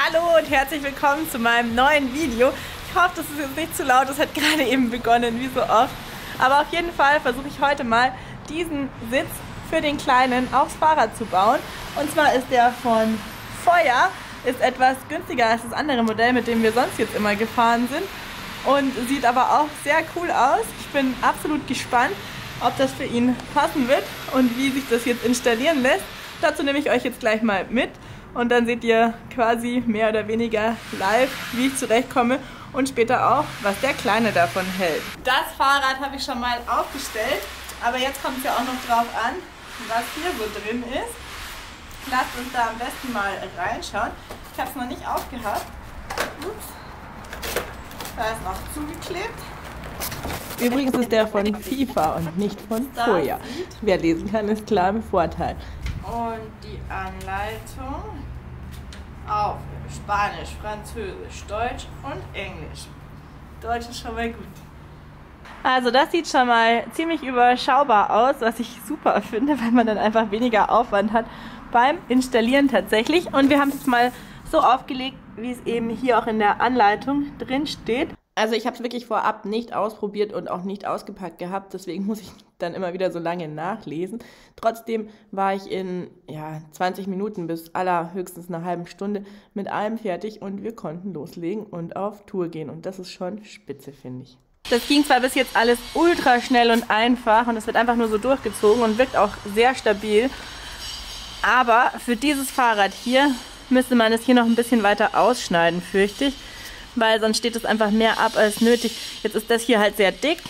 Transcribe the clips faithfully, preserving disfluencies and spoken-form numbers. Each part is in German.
Hallo und herzlich willkommen zu meinem neuen Video. Ich hoffe, das ist jetzt nicht zu laut, das hat gerade eben begonnen, wie so oft. Aber auf jeden Fall versuche ich heute mal, diesen Sitz für den Kleinen aufs Fahrrad zu bauen. Und zwar ist der von Feuer, ist etwas günstiger als das andere Modell, mit dem wir sonst jetzt immer gefahren sind. Und sieht aber auch sehr cool aus. Ich bin absolut gespannt, ob das für ihn passen wird und wie sich das jetzt installieren lässt. Dazu nehme ich euch jetzt gleich mal mit. Und dann seht ihr quasi mehr oder weniger live, wie ich zurechtkomme und später auch, was der Kleine davon hält. Das Fahrrad habe ich schon mal aufgestellt, aber jetzt kommt es ja auch noch drauf an, was hier so drin ist. Lasst uns da am besten mal reinschauen. Ich habe es noch nicht aufgehabt. Ups. Da ist noch zugeklebt. Übrigens ist der von FIFA und nicht von Feuer. Wer lesen kann, ist klar im Vorteil. Und die Anleitung auf Spanisch, Französisch, Deutsch und Englisch. Deutsch ist schon mal gut. Also das sieht schon mal ziemlich überschaubar aus, was ich super finde, weil man dann einfach weniger Aufwand hat beim Installieren tatsächlich. Und wir haben es jetzt mal so aufgelegt, wie es eben hier auch in der Anleitung drin steht. Also ich habe es wirklich vorab nicht ausprobiert und auch nicht ausgepackt gehabt, deswegen muss ich dann immer wieder so lange nachlesen. Trotzdem war ich in ja, zwanzig Minuten bis allerhöchstens einer halben Stunde mit allem fertig und wir konnten loslegen und auf Tour gehen und das ist schon spitze, finde ich. Das ging zwar bis jetzt alles ultra schnell und einfach und es wird einfach nur so durchgezogen und wirkt auch sehr stabil, aber für dieses Fahrrad hier müsste man es hier noch ein bisschen weiter ausschneiden, fürchte ich. Weil sonst steht es einfach mehr ab als nötig. Jetzt ist das hier halt sehr dick.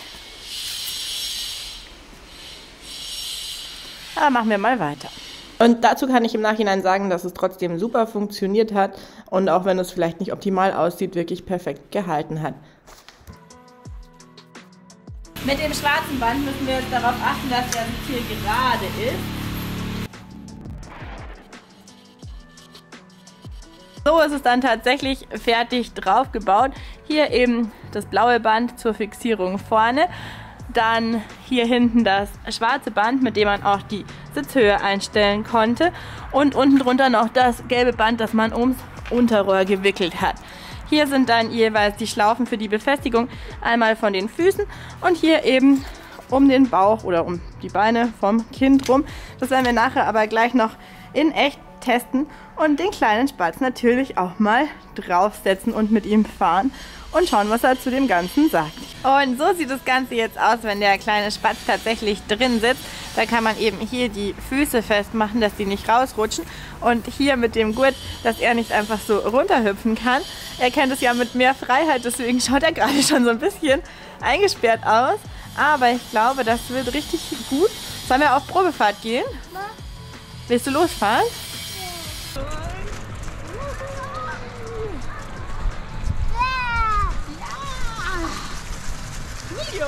Aber machen wir mal weiter. Und dazu kann ich im Nachhinein sagen, dass es trotzdem super funktioniert hat und auch wenn es vielleicht nicht optimal aussieht, wirklich perfekt gehalten hat. Mit dem schwarzen Band müssen wir jetzt darauf achten, dass der hier gerade ist. So ist es dann tatsächlich fertig drauf gebaut. Hier eben das blaue Band zur Fixierung vorne. Dann hier hinten das schwarze Band, mit dem man auch die Sitzhöhe einstellen konnte. Und unten drunter noch das gelbe Band, das man ums Unterrohr gewickelt hat. Hier sind dann jeweils die Schlaufen für die Befestigung. Einmal von den Füßen und hier eben um den Bauch oder um die Beine vom Kind rum. Das werden wir nachher aber gleich noch in echt testen und den kleinen Spatz natürlich auch mal draufsetzen und mit ihm fahren und schauen, was er zu dem Ganzen sagt. Und so sieht das Ganze jetzt aus, wenn der kleine Spatz tatsächlich drin sitzt. Da kann man eben hier die Füße festmachen, dass die nicht rausrutschen und hier mit dem Gurt, dass er nicht einfach so runterhüpfen kann. Er kennt es ja mit mehr Freiheit, deswegen schaut er gerade schon so ein bisschen eingesperrt aus. Aber ich glaube, das wird richtig gut. Sollen wir auf Probefahrt gehen? Willst du losfahren? Ja.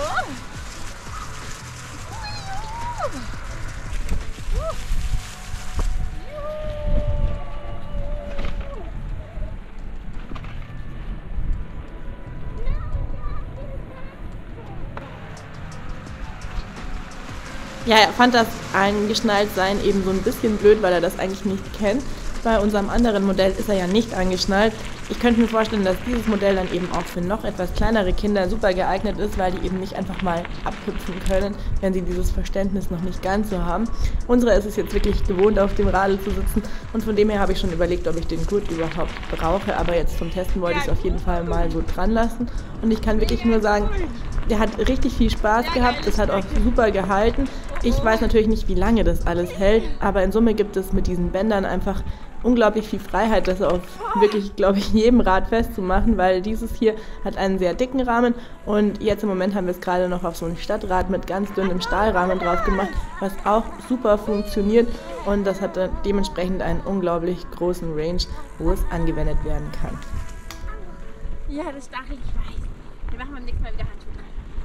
Ja, er fand das Angeschnalltsein eben so ein bisschen blöd, weil er das eigentlich nicht kennt. Bei unserem anderen Modell ist er ja nicht angeschnallt. Ich könnte mir vorstellen, dass dieses Modell dann eben auch für noch etwas kleinere Kinder super geeignet ist, weil die eben nicht einfach mal abhüpfen können, wenn sie dieses Verständnis noch nicht ganz so haben. Unsere ist es jetzt wirklich gewohnt, auf dem Radl zu sitzen und von dem her habe ich schon überlegt, ob ich den Gurt überhaupt brauche, aber jetzt zum Testen wollte ich es auf jeden Fall mal so dran lassen und ich kann wirklich nur sagen, der hat richtig viel Spaß gehabt, das hat auch super gehalten. Ich weiß natürlich nicht, wie lange das alles hält, aber in Summe gibt es mit diesen Bändern einfach unglaublich viel Freiheit, das auf wirklich, glaube ich, jedem Rad festzumachen, weil dieses hier hat einen sehr dicken Rahmen und jetzt im Moment haben wir es gerade noch auf so ein Stadtrad mit ganz dünnem Stahlrahmen drauf gemacht, was auch super funktioniert und das hat dementsprechend einen unglaublich großen Range, wo es angewendet werden kann. Ja, das Stachel, ich weiß. Wir machen beim nächsten Mal wieder Handschuhe.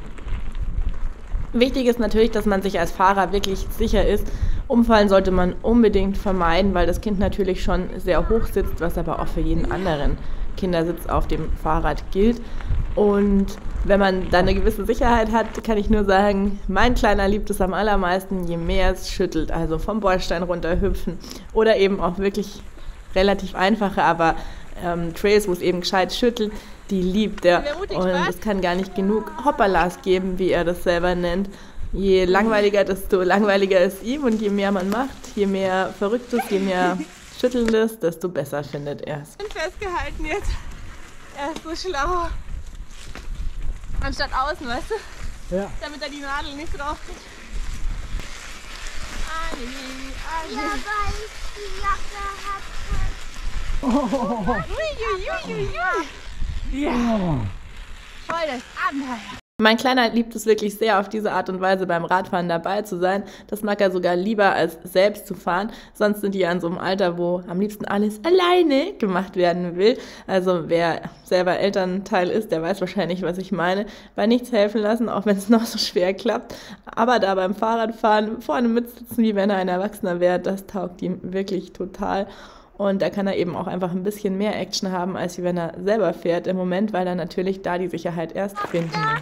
Wichtig ist natürlich, dass man sich als Fahrer wirklich sicher ist. Umfallen sollte man unbedingt vermeiden, weil das Kind natürlich schon sehr hoch sitzt, was aber auch für jeden anderen Kindersitz auf dem Fahrrad gilt. Und wenn man da eine gewisse Sicherheit hat, kann ich nur sagen, mein Kleiner liebt es am allermeisten, je mehr es schüttelt, also vom Bordstein runter hüpfen oder eben auch wirklich relativ einfache, aber ähm, Trails, wo es eben gescheit schüttelt, die liebt er. Und es kann gar nicht genug Hoppalas geben, wie er das selber nennt. Je langweiliger, desto langweiliger ist ihm und je mehr man macht, je mehr Verrücktes, je mehr Schüttelndes, desto besser findet er es. Ich bin festgehalten jetzt. Er ist so schlau. Anstatt außen, weißt du? Ja. Damit er die Nadel nicht drauf kriegt. Ali, Ali. Ja, weil ich die Jacke hatte. Ui, ui, ui, ui. Ja. Voll das Abenteuer. Mein Kleiner liebt es wirklich sehr, auf diese Art und Weise beim Radfahren dabei zu sein. Das mag er sogar lieber, als selbst zu fahren. Sonst sind die ja in so einem Alter, wo am liebsten alles alleine gemacht werden will. Also wer selber Elternteil ist, der weiß wahrscheinlich, was ich meine. Bei nichts helfen lassen, auch wenn es noch so schwer klappt. Aber da beim Fahrradfahren vorne mitsitzen, wie wenn er ein Erwachsener wäre, das taugt ihm wirklich total. Und da kann er eben auch einfach ein bisschen mehr Action haben, als wenn er selber fährt im Moment, weil er natürlich da die Sicherheit erst finden muss.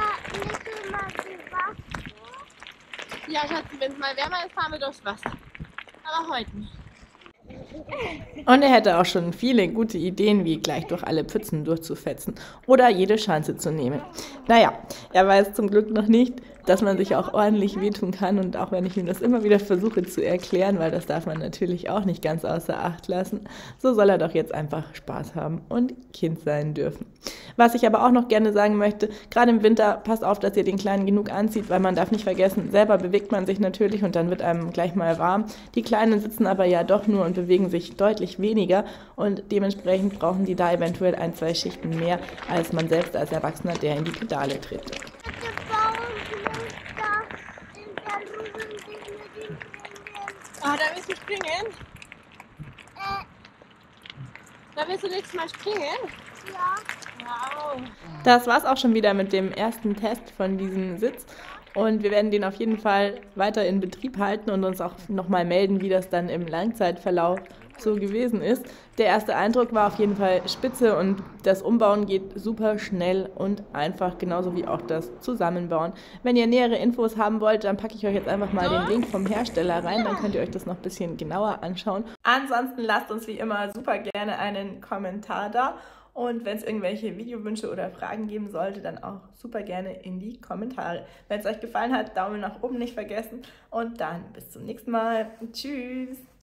Ja, Schatz, wenn es mal wärmer ist, fahren wir durchs Wasser. Aber heute nicht. Und er hätte auch schon viele gute Ideen, wie gleich durch alle Pfützen durchzufetzen oder jede Schanze zu nehmen. Naja, er weiß zum Glück noch nicht, dass man sich auch ordentlich wehtun kann, und auch wenn ich ihm das immer wieder versuche zu erklären, weil das darf man natürlich auch nicht ganz außer Acht lassen, so soll er doch jetzt einfach Spaß haben und Kind sein dürfen. Was ich aber auch noch gerne sagen möchte, gerade im Winter, passt auf, dass ihr den Kleinen genug anzieht, weil man darf nicht vergessen, selber bewegt man sich natürlich und dann wird einem gleich mal warm. Die Kleinen sitzen aber ja doch nur und bewegen sich deutlich weniger und dementsprechend brauchen die da eventuell ein, zwei Schichten mehr als man selbst als Erwachsener, der in die Pedale tritt. Ah, da willst du springen? Äh, Da willst du nächstes Mal springen? ja. Wow. Das war's auch schon wieder mit dem ersten Test von diesem Sitz. Und wir werden den auf jeden Fall weiter in Betrieb halten und uns auch nochmal melden, wie das dann im Langzeitverlauf so gewesen ist. Der erste Eindruck war auf jeden Fall spitze und das Umbauen geht super schnell und einfach, genauso wie auch das Zusammenbauen. Wenn ihr nähere Infos haben wollt, dann packe ich euch jetzt einfach mal den Link vom Hersteller rein, dann könnt ihr euch das noch ein bisschen genauer anschauen. Ansonsten lasst uns wie immer super gerne einen Kommentar da. Und wenn es irgendwelche Videowünsche oder Fragen geben sollte, dann auch super gerne in die Kommentare. Wenn es euch gefallen hat, Daumen nach oben nicht vergessen. Und dann bis zum nächsten Mal. Tschüss!